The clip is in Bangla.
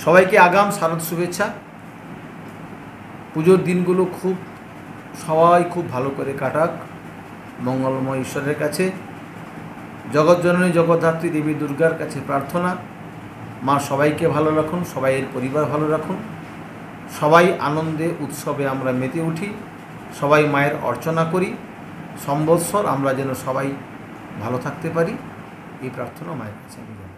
সবাইকে আগাম শারদ শুভেচ্ছা। পুজোর দিনগুলো সবাই খুব ভালো করে কাটাক, মঙ্গলময় ঈশ্বরের কাছে, জগৎজননী জগদ্ধাত্রী দেবী দুর্গার কাছে প্রার্থনা, মা সবাইকে ভালো রাখুন, সবাইয়ের পরিবার ভালো রাখুন, সবাই আনন্দে উৎসবে আমরা মেতে উঠি, সবাই মায়ের অর্চনা করি, সম্বৎসর আমরা যেন সবাই ভালো থাকতে পারি, এই প্রার্থনা মায়ের কাছে আমি